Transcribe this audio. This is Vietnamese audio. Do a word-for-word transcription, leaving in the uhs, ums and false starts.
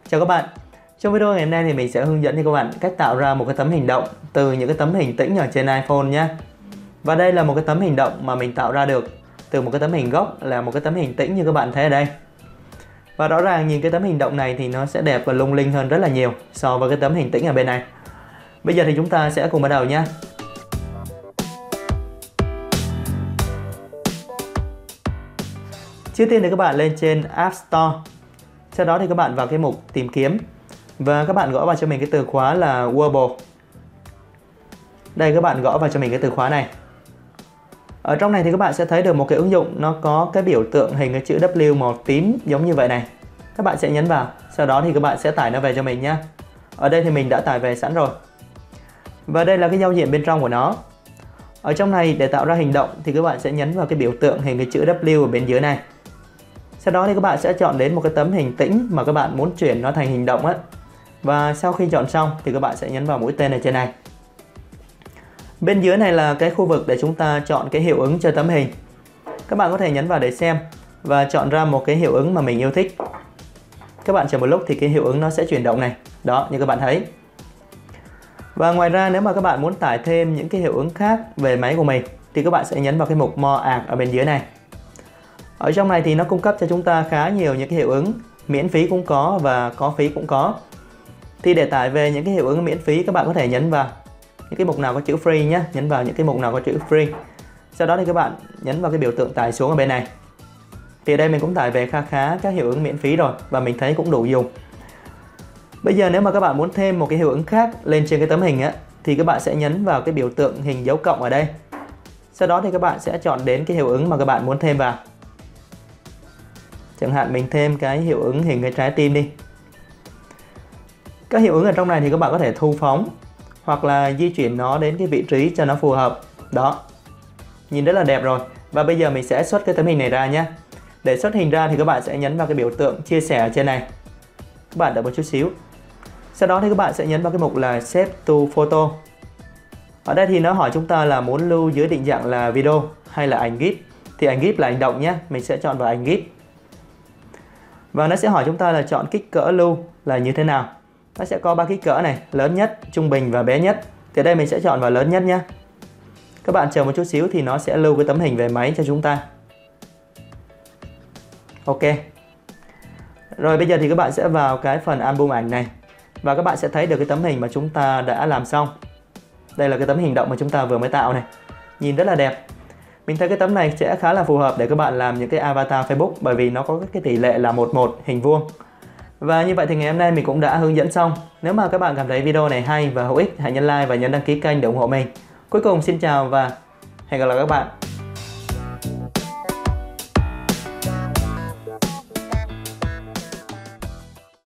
Chào các bạn. Trong video ngày hôm nay thì mình sẽ hướng dẫn cho các bạn cách tạo ra một cái tấm hình động từ những cái tấm hình tĩnh ở trên iPhone nhé. Và đây là một cái tấm hình động mà mình tạo ra được từ một cái tấm hình gốc là một cái tấm hình tĩnh như các bạn thấy ở đây. Và rõ ràng nhìn cái tấm hình động này thì nó sẽ đẹp và lung linh hơn rất là nhiều so với cái tấm hình tĩnh ở bên này. Bây giờ thì chúng ta sẽ cùng bắt đầu nhé. Trước tiên thì các bạn lên trên App Store. Sau đó thì các bạn vào cái mục tìm kiếm và các bạn gõ vào cho mình cái từ khóa là Wordle. Đây, các bạn gõ vào cho mình cái từ khóa này. Ở trong này thì các bạn sẽ thấy được một cái ứng dụng, nó có cái biểu tượng hình cái chữ W màu tím giống như vậy này. Các bạn sẽ nhấn vào, sau đó thì các bạn sẽ tải nó về cho mình nhé. Ở đây thì mình đã tải về sẵn rồi. Và đây là cái giao diện bên trong của nó. Ở trong này để tạo ra hình động thì các bạn sẽ nhấn vào cái biểu tượng hình cái chữ W ở bên dưới này. Sau đó thì các bạn sẽ chọn đến một cái tấm hình tĩnh mà các bạn muốn chuyển nó thành hình động á. Và sau khi chọn xong thì các bạn sẽ nhấn vào mũi tên ở trên này. Bên dưới này là cái khu vực để chúng ta chọn cái hiệu ứng cho tấm hình. Các bạn có thể nhấn vào để xem và chọn ra một cái hiệu ứng mà mình yêu thích. Các bạn chờ một lúc thì cái hiệu ứng nó sẽ chuyển động này. Đó, như các bạn thấy. Và ngoài ra nếu mà các bạn muốn tải thêm những cái hiệu ứng khác về máy của mình thì các bạn sẽ nhấn vào cái mục More Add ở bên dưới này. Ở trong này thì nó cung cấp cho chúng ta khá nhiều những cái hiệu ứng, miễn phí cũng có và có phí cũng có. Thì để tải về những cái hiệu ứng miễn phí các bạn có thể nhấn vào những cái mục nào có chữ free nhé, nhấn vào những cái mục nào có chữ free. Sau đó thì các bạn nhấn vào cái biểu tượng tải xuống ở bên này. Thì ở đây mình cũng tải về khá khá các hiệu ứng miễn phí rồi và mình thấy cũng đủ dùng. Bây giờ nếu mà các bạn muốn thêm một cái hiệu ứng khác lên trên cái tấm hình á thì các bạn sẽ nhấn vào cái biểu tượng hình dấu cộng ở đây. Sau đó thì các bạn sẽ chọn đến cái hiệu ứng mà các bạn muốn thêm vào. Chẳng hạn mình thêm cái hiệu ứng hình cái trái tim đi. Các hiệu ứng ở trong này thì các bạn có thể thu phóng hoặc là di chuyển nó đến cái vị trí cho nó phù hợp. Đó, nhìn rất là đẹp rồi. Và bây giờ mình sẽ xuất cái tấm hình này ra nhé. Để xuất hình ra thì các bạn sẽ nhấn vào cái biểu tượng chia sẻ ở trên này. Các bạn đợi một chút xíu. Sau đó thì các bạn sẽ nhấn vào cái mục là Save to Photo. Ở đây thì nó hỏi chúng ta là muốn lưu dưới định dạng là video hay là ảnh GIF. Thì ảnh GIF là ảnh động nhé, mình sẽ chọn vào ảnh GIF. Và nó sẽ hỏi chúng ta là chọn kích cỡ lưu là như thế nào. Nó sẽ có ba kích cỡ này, lớn nhất, trung bình và bé nhất. Thì đây mình sẽ chọn vào lớn nhất nhé. Các bạn chờ một chút xíu thì nó sẽ lưu cái tấm hình về máy cho chúng ta. Ok. Rồi bây giờ thì các bạn sẽ vào cái phần album ảnh này. Và các bạn sẽ thấy được cái tấm hình mà chúng ta đã làm xong. Đây là cái tấm hình động mà chúng ta vừa mới tạo này. Nhìn rất là đẹp. Mình thấy cái tấm này sẽ khá là phù hợp để các bạn làm những cái avatar Facebook, bởi vì nó có cái tỷ lệ là một một hình vuông. Và như vậy thì ngày hôm nay mình cũng đã hướng dẫn xong. Nếu mà các bạn cảm thấy video này hay và hữu ích, hãy nhấn like và nhấn đăng ký kênh để ủng hộ mình. Cuối cùng xin chào và hẹn gặp lại các bạn.